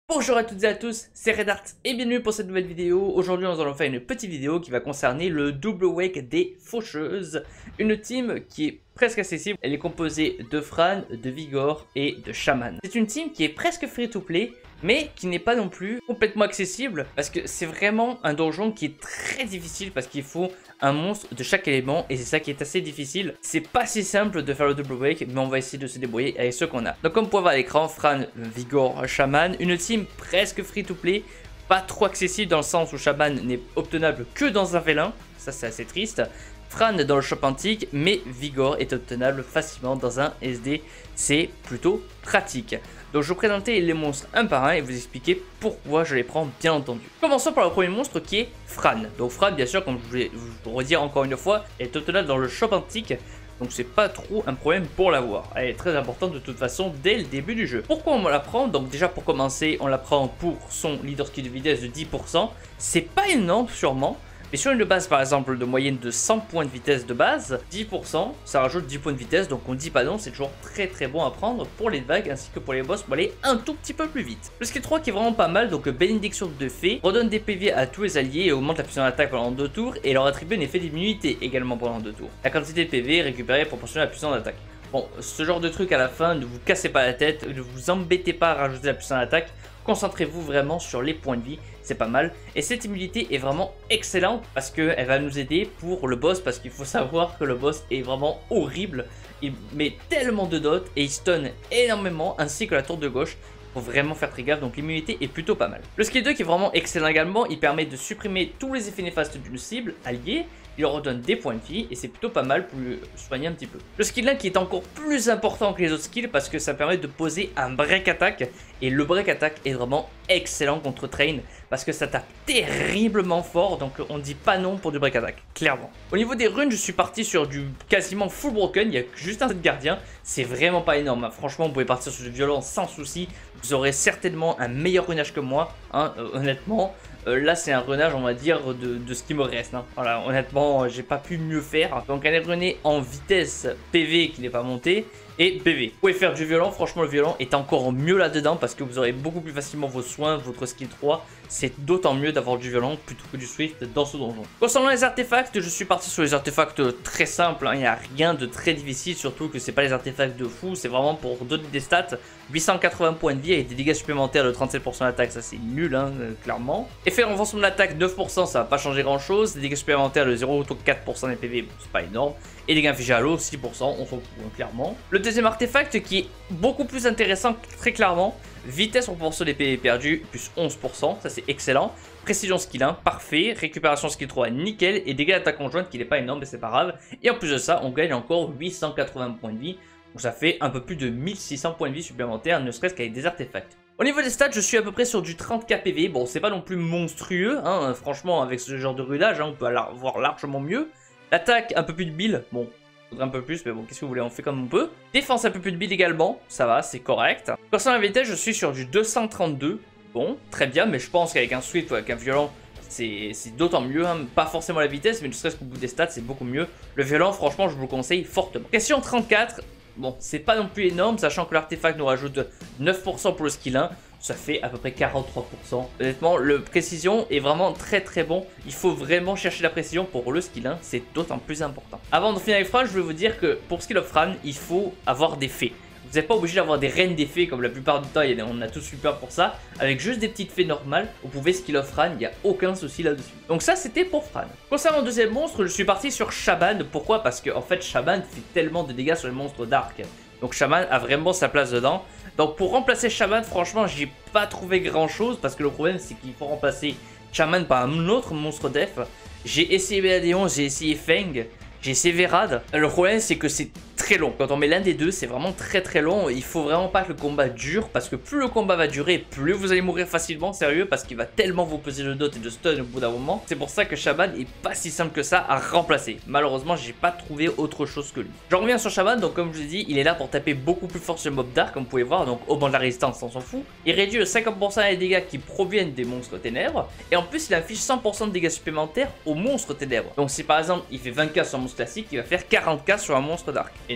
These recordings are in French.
Bonjour à toutes et à tous, c'est Redart et bienvenue pour cette nouvelle vidéo. Aujourd'hui nous allons faire une petite vidéo qui va concerner le double wake des Faucheuses. Une team qui est presque accessible, elle est composée de Fran, de Vigor et de Shaman. C'est une team qui est presque free to play, mais qui n'est pas non plus complètement accessible parce que c'est vraiment un donjon qui est très difficile parce qu'il faut un monstre de chaque élément et c'est ça qui est assez difficile. C'est pas si simple de faire le double wake, mais on va essayer de se débrouiller avec ce qu'on a. Donc comme vous pouvez voir à l'écran, Fran, Vigor, Shaman, une team presque free to play, pas trop accessible dans le sens où Shaman n'est obtenable que dans un vélin, ça c'est assez triste. Fran dans le shop antique, mais Vigor est obtenable facilement dans un SD, c'est plutôt pratique. Donc je vais vous présenter les monstres un par un et vous expliquer pourquoi je les prends bien entendu. Commençons par le premier monstre qui est Fran. Donc Fran, bien sûr, comme je vais vous redire encore une fois, est obtenable dans le shop antique. Donc c'est pas trop un problème pour l'avoir. Elle est très importante de toute façon dès le début du jeu. Pourquoi on la prend? Donc déjà pour commencer, on la prend pour son leader skill de vitesse de 10%. C'est pas énorme sûrement. Mais sur une base par exemple de moyenne de 100 points de vitesse de base, 10%, ça rajoute 10 points de vitesse, donc on dit pas non, c'est toujours très bon à prendre pour les vagues ainsi que pour les boss pour aller un tout petit peu plus vite. Le skill 3 qui est vraiment pas mal, donc bénédiction de fée, redonne des PV à tous les alliés et augmente la puissance d'attaque pendant 2 tours et leur attribue un effet d'immunité également pendant 2 tours. La quantité de PV récupérée est proportionnelle à la puissance d'attaque. Bon, ce genre de truc à la fin, ne vous cassez pas la tête, ne vous embêtez pas à rajouter la puissance d'attaque, concentrez-vous vraiment sur les points de vie, c'est pas mal. Et cette immunité est vraiment excellente parce qu'elle va nous aider pour le boss, parce qu'il faut savoir que le boss est vraiment horrible. Il met tellement de dots et il stun énormément, ainsi que la tour de gauche. Faut vraiment faire très gaffe, donc l'immunité est plutôt pas mal. Le skill 2 qui est vraiment excellent également, il permet de supprimer tous les effets néfastes d'une cible alliée, il leur redonne des points de vie et c'est plutôt pas mal pour lui soigner un petit peu. Le skill 1 qui est encore plus important que les autres skills parce que ça permet de poser un break attack et le break attack est vraiment excellent contre Train parce que ça tape terriblement fort, donc on dit pas non pour du break attack, clairement. Au niveau des runes, je suis parti sur du quasiment full broken, il y a juste un gardien, c'est vraiment pas énorme, hein. Franchement vous pouvez partir sur du violent sans souci, vous aurez certainement un meilleur runage que moi, hein, honnêtement. Là c'est un runage on va dire de ce qui me reste, hein. Voilà, honnêtement j'ai pas pu mieux faire. Donc elle est runée en vitesse PV qui n'est pas montée et PV. Vous pouvez faire du violent, franchement le violent est encore mieux là-dedans parce que vous aurez beaucoup plus facilement vos soins, votre skill 3. C'est d'autant mieux d'avoir du violent plutôt que du swift dans ce donjon. Concernant les artefacts, je suis parti sur les artefacts très simples, hein. Il n'y a rien de très difficile, surtout que c'est pas les artefacts de fou, c'est vraiment pour donner des stats. 880 points de vie avec des dégâts supplémentaires de 37% d'attaque, ça c'est nul, hein, clairement. Effet renforcement de l'attaque 9%, ça va pas changer grand chose. Des dégâts supplémentaires de 0,4% des PV, bon, c'est pas énorme. Et dégâts infligés à l'eau 6%, on s'en fout, hein, clairement. Le deuxième artefact qui est beaucoup plus intéressant, très clairement. Vitesse en proportion des PV perdus, plus 11%, ça c'est excellent. Précision skill 1, parfait. Récupération skill 3, nickel. Et dégâts d'attaque conjointe qui n'est pas énorme, mais c'est pas grave. Et en plus de ça, on gagne encore 880 points de vie. Donc ça fait un peu plus de 1600 points de vie supplémentaires, ne serait-ce qu'avec des artefacts. Au niveau des stats, je suis à peu près sur du 30k PV. Bon, c'est pas non plus monstrueux, hein. Franchement, avec ce genre de rudage, hein, on peut avoir largement mieux. L'attaque, un peu plus de build. Bon, faudrait un peu plus, mais bon, qu'est-ce que vous voulez, on fait comme on peut. Défense, un peu plus de build également. Ça va, c'est correct. Concernant la vitesse, je suis sur du 232. Bon, très bien, mais je pense qu'avec un swift ou avec un violent, c'est d'autant mieux, hein. Pas forcément la vitesse, mais ne serait-ce qu'au bout des stats, c'est beaucoup mieux. Le violent, franchement, je vous le conseille fortement. Question 34. Bon, c'est pas non plus énorme, sachant que l'artefact nous rajoute 9% pour le skill 1, ça fait à peu près 43%. Honnêtement, le précision est vraiment très bon. Il faut vraiment chercher la précision pour le skill 1, c'est d'autant plus important. Avant de finir avec Fran, je veux vous dire que pour skill of Fran, il faut avoir des fées. Vous n'êtes pas obligé d'avoir des reines des fées comme la plupart du temps, on a tous eu peur pour ça. Avec juste des petites fées normales, vous pouvez skill off Fran, il n'y a aucun souci là-dessus. Donc ça c'était pour Fran. Concernant le deuxième monstre, je suis parti sur Shaman. Pourquoi? Parce que en fait Shaman fait tellement de dégâts sur les monstres dark. Donc Shaman a vraiment sa place dedans. Donc pour remplacer Shaman, franchement j'ai pas trouvé grand chose. Parce que le problème c'est qu'il faut remplacer Shaman par un autre monstre def. J'ai essayé Béadéon, j'ai essayé Feng, j'ai essayé Verad. Le problème c'est que c'est très long. Quand on met l'un des deux, c'est vraiment très long. Il faut vraiment pas que le combat dure, parce que plus le combat va durer, plus vous allez mourir facilement, sérieux, parce qu'il va tellement vous peser de dot et de stun au bout d'un moment. C'est pour ça que Shaman est pas si simple que ça à remplacer. Malheureusement, j'ai pas trouvé autre chose que lui. J'en reviens sur Shaman, donc comme je vous ai dit, il est là pour taper beaucoup plus fort sur le mob dark, comme vous pouvez voir, donc au banc de la résistance, on s'en fout. Il réduit de 50% les dégâts qui proviennent des monstres ténèbres, et en plus il affiche 100% de dégâts supplémentaires aux monstres ténèbres. Donc si par exemple il fait 20k sur un monstre classique, il va faire 40k sur un monstre dark. Et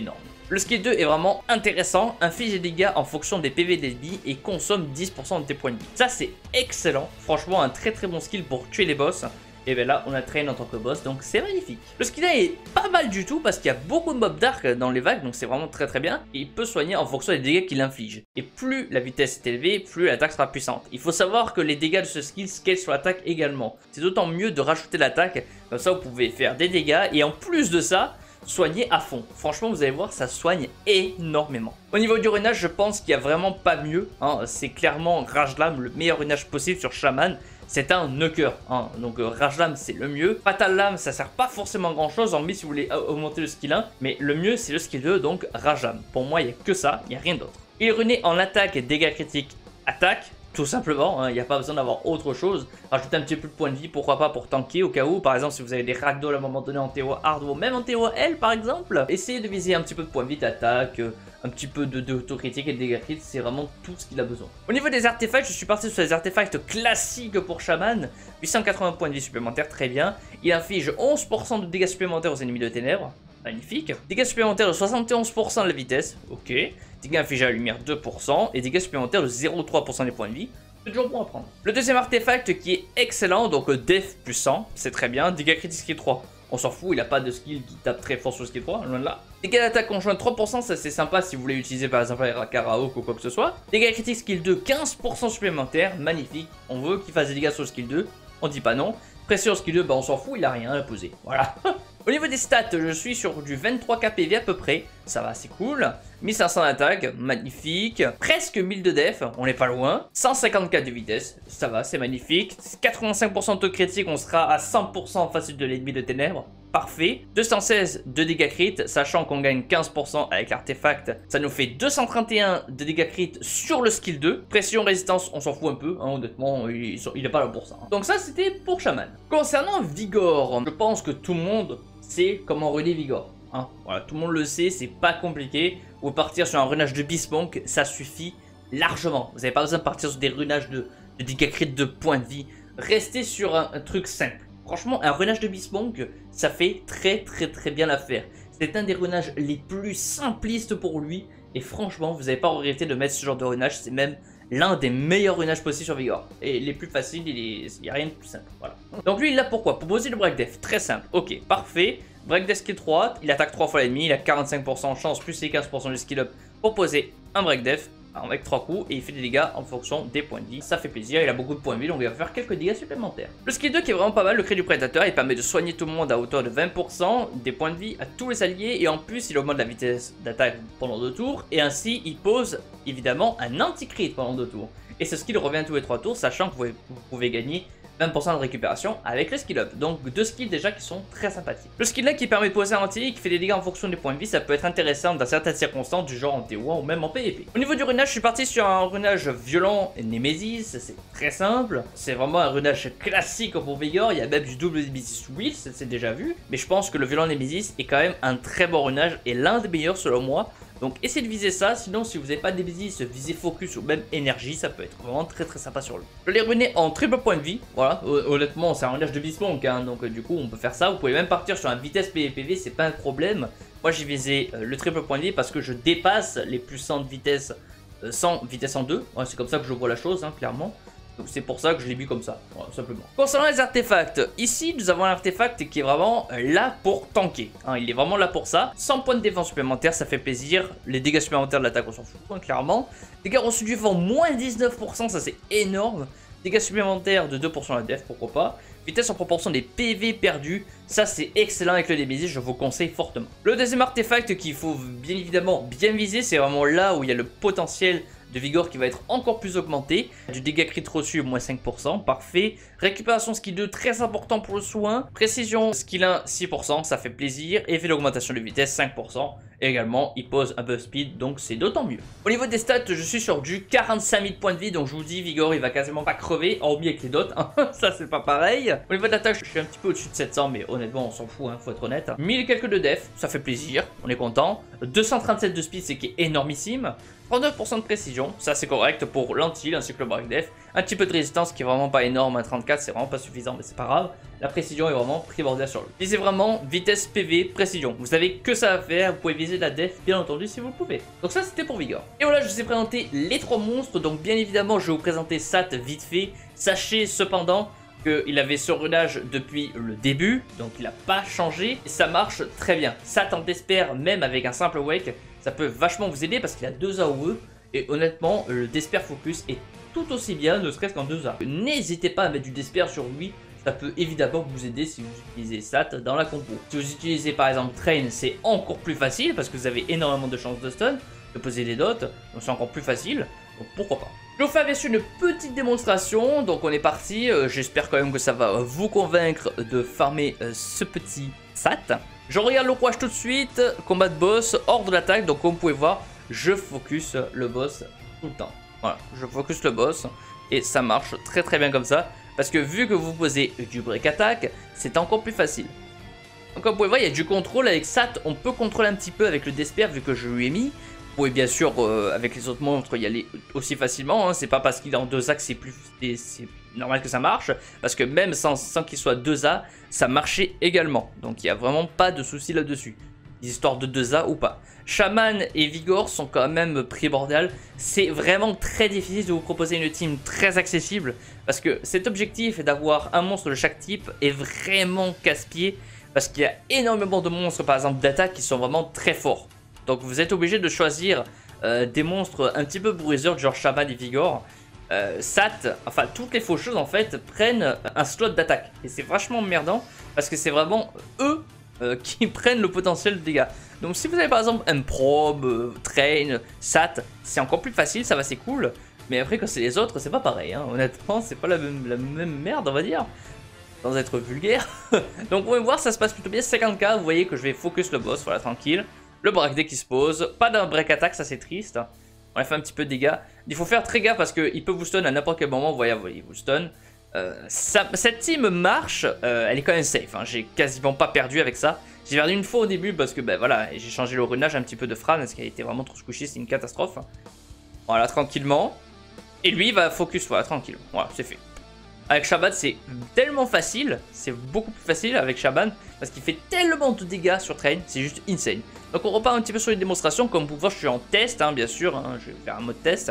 énorme. Le skill 2 est vraiment intéressant, inflige des dégâts en fonction des PV d'ennemis et consomme 10% de tes points de vie. Ça c'est excellent, franchement un très bon skill pour tuer les boss. Et bien là on a Train en tant que boss, donc c'est magnifique. Le skill 1 est pas mal du tout parce qu'il y a beaucoup de mobs dark dans les vagues, donc c'est vraiment très bien. Et il peut soigner en fonction des dégâts qu'il inflige. Et plus la vitesse est élevée, plus l'attaque sera puissante. Il faut savoir que les dégâts de ce skill scale sur l'attaque également. C'est d'autant mieux de rajouter l'attaque, comme ça vous pouvez faire des dégâts et en plus de ça, soigner à fond. Franchement vous allez voir, ça soigne énormément. Au niveau du runage, je pense qu'il n'y a vraiment pas mieux, hein. C'est clairement Rajlam, le meilleur runage possible sur Shaman. C'est un knocker, hein. Donc Rajlam c'est le mieux. Fatal Lame ça sert pas forcément à grand chose, hormis si vous voulez augmenter le skill 1. Mais le mieux c'est le skill 2, donc Rajlam. Pour moi il n'y a que ça, il n'y a rien d'autre. Il est runé en attaque et dégâts critiques attaque. Tout simplement, hein, il n'y a pas besoin d'avoir autre chose. Rajouter un petit peu de points de vie, pourquoi pas pour tanker au cas où. Par exemple, si vous avez des ragdoll à un moment donné en TO hard ou même en TO L par exemple, essayez de viser un petit peu de points de vie d'attaque, un petit peu d'autocritique et de dégâts critiques, c'est vraiment tout ce qu'il a besoin. Au niveau des artefacts, je suis parti sur les artefacts classiques pour Shaman. 880 points de vie supplémentaires, très bien. Il inflige 11% de dégâts supplémentaires aux ennemis de ténèbres. Magnifique. Dégâts supplémentaires de 71% de la vitesse. Ok. Dégâts infligés à la lumière 2%. Et dégâts supplémentaires de 0,3% des points de vie. C'est toujours bon à prendre. Le deuxième artefact qui est excellent, donc Def puissant. C'est très bien. Dégâts critiques skill 3. On s'en fout, il n'a pas de skill qui tape très fort sur le skill 3, loin de là. Dégâts d'attaque conjoint 3%, ça c'est sympa si vous voulez utiliser par exemple avec Karaok ou quoi que ce soit. Dégâts critiques skill 2, 15% supplémentaires, magnifique. On veut qu'il fasse des dégâts sur le skill 2, on dit pas non. Pression skill 2, bah on s'en fout, il a rien à poser. Voilà. Au niveau des stats, je suis sur du 23 KPV à peu près. Ça va, c'est cool. 1500 d'attaque, magnifique. Presque 1000 de def, on n'est pas loin. 154 de vitesse, ça va, c'est magnifique. 85% de critique, on sera à 100% facile de l'ennemi de ténèbres. Parfait. 216 de dégâts crit, sachant qu'on gagne 15% avec l'artefact. Ça nous fait 231 de dégâts crit sur le skill 2. Pression, résistance, on s'en fout un peu, hein, honnêtement, il est pas là pour ça. Donc ça, c'était pour Shaman. Concernant Vigor, je pense que tout le monde sait comment runer Vigor. Hein. Voilà, tout le monde le sait, c'est pas compliqué. Vous partir sur un runage de Beastmonk, ça suffit largement. Vous n'avez pas besoin de partir sur des runages de dégâts crit de points de vie. Restez sur un truc simple. Franchement, un runage de Beastmonk, ça fait très bien l'affaire. C'est un des runages les plus simplistes pour lui. Et franchement, vous n'allez pas regretter de mettre ce genre de runage. C'est même l'un des meilleurs runages possibles sur Vigor. Et les plus faciles, il n'y a rien de plus simple. Voilà. Donc lui, il l'a pourquoi? Pour poser le break def. Très simple. Ok, parfait. Break def skill 3, il attaque 3 fois l'ennemi. Il a 45% de chance, plus les 15% de skill up pour poser un break def. Avec 3 coups et il fait des dégâts en fonction des points de vie. Ça fait plaisir, il a beaucoup de points de vie donc il va faire quelques dégâts supplémentaires. Le skill 2 qui est vraiment pas mal, le cri du prédateur, il permet de soigner tout le monde à hauteur de 20%, des points de vie à tous les alliés et en plus il augmente la vitesse d'attaque pendant 2 tours et ainsi il pose évidemment un anti-crit pendant 2 tours. Et ce skill revient tous les 3 tours sachant que vous pouvez gagner 20% de récupération avec le skill up. Donc 2 skills déjà qui sont très sympathiques. Le skill là qui permet de poser un anti et qui fait des dégâts en fonction des points de vie, ça peut être intéressant dans certaines circonstances du genre en TO1 ou même en PvP. Au niveau du runage, je suis parti sur un runage violent et Nemesis, c'est très simple. C'est vraiment un runage classique pour Vigor, il y a même du double Nemesis Wheel, c'est déjà vu. Mais je pense que le violent Nemesis est quand même un très bon runage et l'un des meilleurs selon moi. Donc essayez de viser ça, sinon si vous n'avez pas de Nemesis, visez Focus ou même Énergie, ça peut être vraiment très sympa sur lui. Je l'ai ruiné en triple point de vie, voilà, honnêtement c'est un runage de Beastmonk, hein, donc du coup on peut faire ça. Vous pouvez même partir sur un vitesse PvP, c'est pas un problème. Moi j'ai visé le triple point de vie parce que je dépasse les puissantes vitesses sans vitesse en 2, ouais, c'est comme ça que je vois la chose, hein, clairement. Donc c'est pour ça que je l'ai mis comme ça, voilà, simplement. Concernant les artefacts, ici nous avons un artefact qui est vraiment là pour tanker. Hein, il est vraiment là pour ça. 100 points de défense supplémentaires, ça fait plaisir. Les dégâts supplémentaires de l'attaque, on s'en fout, hein, clairement. Dégâts reçus du vent, moins 19%, ça c'est énorme. Dégâts supplémentaires de 2% à la def, pourquoi pas. Vitesse en proportion des PV perdus, ça c'est excellent avec le Nemesis, je vous conseille fortement. Le deuxième artefact qu'il faut bien évidemment bien viser, c'est vraiment là où il y a le potentiel de Vigor qui va être encore plus augmenté. Du dégât crit reçu, moins 5%, parfait. Récupération skill 2, très important pour le soin. Précision skill 1, 6%, ça fait plaisir. Effet d'augmentation de vitesse, 5%. Et également, il pose un buff speed, donc c'est d'autant mieux. Au niveau des stats, je suis sur du 45 000 points de vie, donc je vous dis, Vigor, il va quasiment pas crever, hormis avec les dots. Ça, c'est pas pareil. Au niveau de l'attaque, je suis un petit peu au-dessus de 700, mais honnêtement, on s'en fout, hein, faut être honnête. 1000 et quelques de def, ça fait plaisir, on est content. 237 de speed, c'est qui est énormissime. 39% de précision, ça c'est correct pour l'anti ainsi que le break def. Un petit peu de résistance qui est vraiment pas énorme, à 34 c'est vraiment pas suffisant, mais c'est pas grave. La précision est vraiment primordiale sur lui. Visez vraiment vitesse, PV, précision. Vous savez que ça va faire, vous pouvez viser la def bien entendu si vous le pouvez. Donc ça c'était pour Vigor. Et voilà, je vous ai présenté les 3 monstres, donc bien évidemment je vais vous présenter Sat vite fait. Sachez cependant qu'il avait ce runage depuis le début, donc il n'a pas changé, et ça marche très bien. Sat en Despair, même avec un simple wake, ça peut vachement vous aider parce qu'il a 2 AOE, et honnêtement, le Despair Focus est tout aussi bien, ne serait-ce qu'en 2A. N'hésitez pas à mettre du Despair sur lui, ça peut évidemment vous aider si vous utilisez Sat dans la compo. Si vous utilisez par exemple Train, c'est encore plus facile, parce que vous avez énormément de chances de stun, de poser des dots, donc c'est encore plus facile, donc pourquoi pas. Je vous fais bien sûr une petite démonstration, donc on est parti, j'espère quand même que ça va vous convaincre de farmer ce petit Sat. Je regarde le rouage tout de suite, combat de boss, hors de l'attaque, donc comme vous pouvez voir, je focus le boss tout le temps. Voilà, je focus le boss, et ça marche très très bien comme ça, parce que vu que vous posez du break attack, c'est encore plus facile. Donc comme vous pouvez voir, il y a du contrôle avec Sat, on peut contrôler un petit peu avec le Despair vu que je lui ai mis. Vous pouvez bien sûr, avec les autres monstres, y aller aussi facilement. Hein. C'est pas parce qu'il est en 2A que c'est normal que ça marche. Parce que même sans qu'il soit 2A, ça marchait également. Donc il n'y a vraiment pas de souci là-dessus. Histoire de 2A ou pas. Shaman et Vigor sont quand même primordiales. C'est vraiment très difficile de vous proposer une team très accessible. Parce que cet objectif d'avoir un monstre de chaque type est vraiment casse-pied. Parce qu'il y a énormément de monstres, par exemple, d'attaque qui sont vraiment très forts. Donc vous êtes obligé de choisir des monstres un petit peu bruiseurs, genre Shaman et Vigor. Sat, enfin toutes les faucheuses en fait prennent un slot d'attaque. Et c'est vachement emmerdant parce que c'est vraiment eux qui prennent le potentiel de dégâts. Donc si vous avez par exemple un probe, train, Sat, c'est encore plus facile, ça va c'est cool. Mais après quand c'est les autres, c'est pas pareil. Hein. Honnêtement, c'est pas la même merde on va dire. Sans être vulgaire. Donc vous pouvez voir, ça se passe plutôt bien. 50k, vous voyez que je vais focus le boss, voilà tranquille. Le break dès qui se pose, pas d'un break attack, ça c'est triste. On a fait un petit peu de dégâts. Il faut faire très gaffe parce qu'il peut vous stun à n'importe quel moment. Vous voyez, il vous stun. Cette team marche, elle est quand même safe. Hein. J'ai quasiment pas perdu avec ça. J'ai perdu une fois au début parce que ben voilà, j'ai changé le runage un petit peu de Fran parce qu'il a été vraiment trop squishy, c'est une catastrophe. Voilà, tranquillement. Et lui il va focus, voilà, tranquille. Voilà, c'est fait. Avec Shaban c'est tellement facile, c'est beaucoup plus facile avec Shaban parce qu'il fait tellement de dégâts sur Train, c'est juste insane. Donc on repart un petit peu sur les démonstrations, comme vous pouvez voir je suis en test hein, bien sûr, hein, je vais faire un mode test.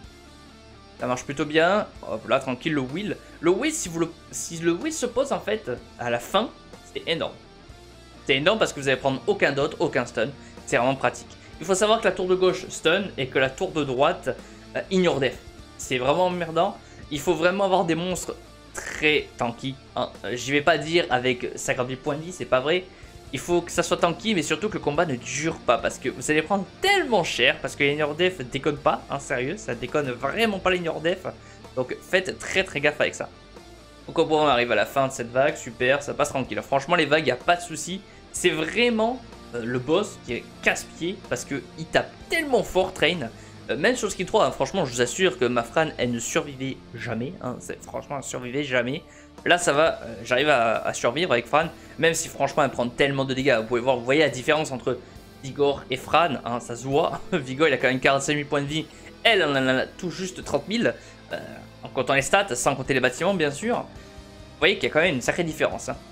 Ça marche plutôt bien, hop là tranquille le wheel. Le wheel si le wheel se pose en fait à la fin, c'est énorme. C'est énorme parce que vous allez prendre aucun dot, aucun stun, c'est vraiment pratique. Il faut savoir que la tour de gauche stun et que la tour de droite ignore def. C'est vraiment emmerdant. Il faut vraiment avoir des monstres très tanky. Hein. J'y vais pas dire avec 58 points de vie, c'est pas vrai. Il faut que ça soit tanky, mais surtout que le combat ne dure pas. Parce que vous allez prendre tellement cher. Parce que l'ignore def déconne pas, hein, sérieux. Ça déconne vraiment pas l'ignore def. Donc faites très très gaffe avec ça. Donc au point on arrive à la fin de cette vague, super, ça passe tranquille. Franchement les vagues, il n'y a pas de souci. C'est vraiment le boss qui est casse-pied. Parce qu'il tape tellement fort, Train. Même sur le skill 3, hein, franchement, je vous assure que ma Fran, elle ne survivait jamais. Hein, franchement, elle ne survivait jamais. Là, ça va, j'arrive à survivre avec Fran. Même si, franchement, elle prend tellement de dégâts. Vous voyez la différence entre Vigor et Fran. Hein, ça se voit. Vigor, il a quand même 45 000 points de vie. Elle en a tout juste 30 000. En comptant les stats, sans compter les bâtiments, bien sûr. Vous voyez qu'il y a quand même une sacrée différence. Hein.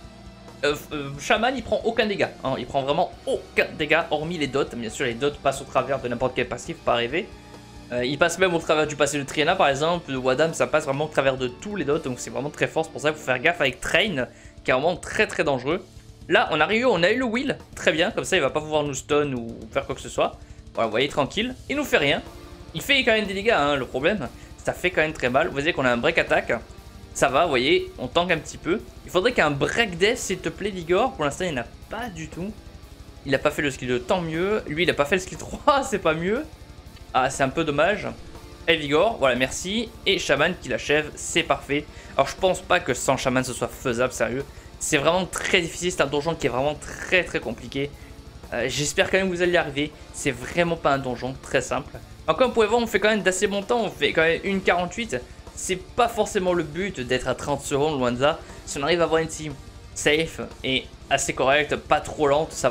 Shaman, il prend aucun dégât. Hein, il prend vraiment aucun dégât, hormis les dots. Bien sûr, les dots passent au travers de n'importe quel passif, pas rêver. Il passe même au travers du passé de Triana par exemple, de Wadam, ça passe vraiment au travers de tous les dots, donc c'est vraiment très fort, c'est pour ça qu'il faut faire gaffe avec Train, qui est vraiment très très dangereux. Là on a eu le wheel, très bien, comme ça il va pas pouvoir nous stun ou faire quoi que ce soit. Voilà, vous voyez, tranquille, il nous fait rien, il fait quand même des dégâts, hein, le problème, ça fait quand même très mal. Vous voyez qu'on a un break attack, ça va, vous voyez, on tank un petit peu. Il faudrait qu'il y ait un break death s'il te plaît Vigor, pour l'instant il n'a pas du tout. Il a pas fait le skill 2, tant mieux, lui il a pas fait le skill 3, c'est pas mieux. Ah, c'est un peu dommage. Et Vigor, voilà, merci. Et Shaman qui l'achève, c'est parfait. Alors, je pense pas que sans Shaman ce soit faisable, sérieux. C'est vraiment très difficile, c'est un donjon qui est vraiment très très compliqué. J'espère quand même que vous allez y arriver. C'est vraiment pas un donjon très simple. Alors, comme vous pouvez voir, on fait quand même d'assez bon temps. On fait quand même 1,48. C'est pas forcément le but d'être à 30 secondes, loin de là. Si on arrive à avoir une team safe et assez correcte, pas trop lente, ça va.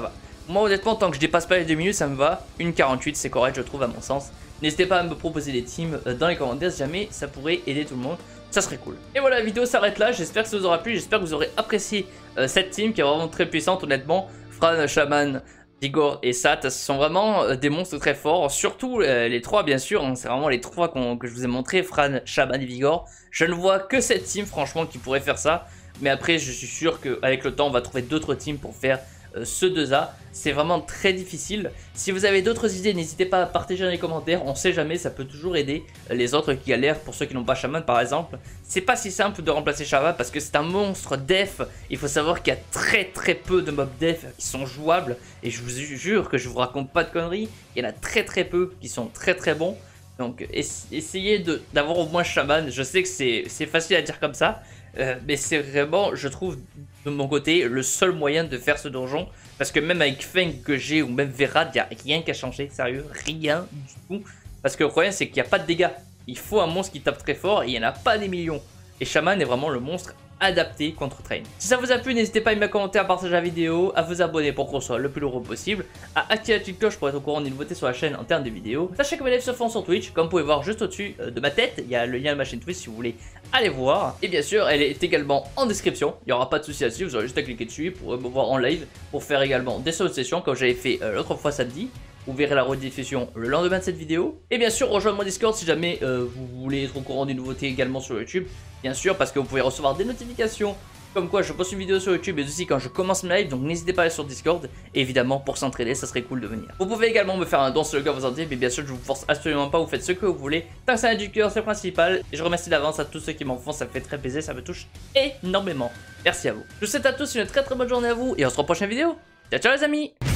Moi honnêtement, tant que je dépasse pas les 2 minutes, ça me va. 1,48 c'est correct je trouve à mon sens. N'hésitez pas à me proposer des teams dans les commentaires si jamais ça pourrait aider tout le monde. Ça serait cool. Et voilà, la vidéo s'arrête là. J'espère que ça vous aura plu. J'espère que vous aurez apprécié cette team qui est vraiment très puissante honnêtement. Fran, Shaman, Vigor et Sat sont vraiment des monstres très forts. Surtout les trois bien sûr. Hein, c'est vraiment les trois que je vous ai montré. Fran, Shaman et Vigor. Je ne vois que cette team franchement qui pourrait faire ça. Mais après je suis sûr qu'avec le temps on va trouver d'autres teams pour faire ce 2A. C'est vraiment très difficile. Si vous avez d'autres idées, n'hésitez pas à partager dans les commentaires. On sait jamais, ça peut toujours aider les autres qui galèrent. Pour ceux qui n'ont pas Shaman par exemple, c'est pas si simple de remplacer Shaman parce que c'est un monstre def. Il faut savoir qu'il y a très peu de mobs def qui sont jouables. Et je vous jure que je vous raconte pas de conneries. Il y en a très peu qui sont très bons. Donc essayez d'avoir au moins Shaman. Je sais que c'est facile à dire comme ça. Mais c'est vraiment, je trouve, de mon côté, le seul moyen de faire ce donjon. Parce que même avec Feng que j'ai ou même Verad, il n'y a rien qui a changé, sérieux, rien du tout. Parce que le problème, c'est qu'il n'y a pas de dégâts. Il faut un monstre qui tape très fort et il n'y en a pas des millions. Et Shaman est vraiment le monstre adapté contre Train. Si ça vous a plu, n'hésitez pas à me commenter, à partager la vidéo, à vous abonner pour qu'on soit le plus heureux possible, à activer la petite cloche pour être au courant des nouveautés sur la chaîne en termes de vidéos. Sachez que mes lives se font sur Twitch, comme vous pouvez voir juste au-dessus de ma tête, il y a le lien de ma chaîne Twitch si vous voulez aller voir. Et bien sûr, elle est également en description, il n'y aura pas de souci là-dessus, vous aurez juste à cliquer dessus pour me voir en live, pour faire également des sessions comme j'avais fait l'autre fois samedi. Vous verrez la rediffusion le lendemain de cette vidéo. Et bien sûr, rejoignez mon Discord si jamais vous voulez être au courant des nouveautés également sur YouTube. Bien sûr, parce que vous pouvez recevoir des notifications comme quoi je poste une vidéo sur YouTube et aussi quand je commence mes live. Donc n'hésitez pas à aller sur Discord. Et évidemment, pour s'entraider, ça serait cool de venir. Vous pouvez également me faire un don sur le cœur vous en dire. Mais bien sûr, je vous force absolument pas, vous faites ce que vous voulez. Tant que ça a du cœur, c'est le principal. Et je remercie d'avance à tous ceux qui m'en font, ça me fait très plaisir, ça me touche énormément. Merci à vous. Je vous souhaite à tous une très bonne journée à vous et on se revoit pour la prochaine vidéo. Ciao ciao les amis.